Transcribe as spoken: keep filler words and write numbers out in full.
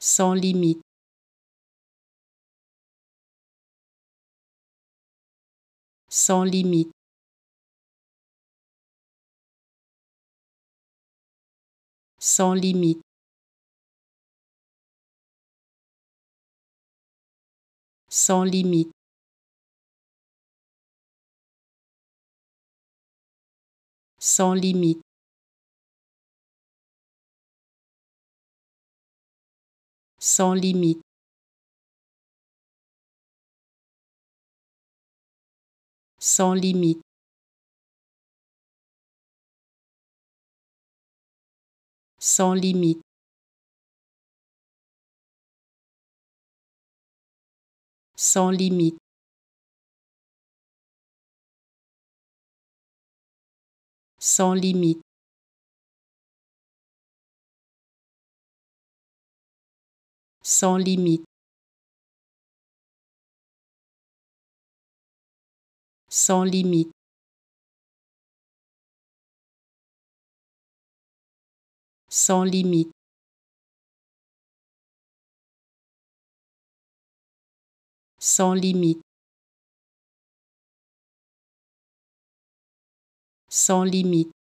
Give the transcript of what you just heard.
sans limite, sans limite, sans limite, sans limite, sans limite, sans limite, sans limite, sans limite, sans limite, sans limite, sans limite, sans limite, sans limite, sans limite, sans limite,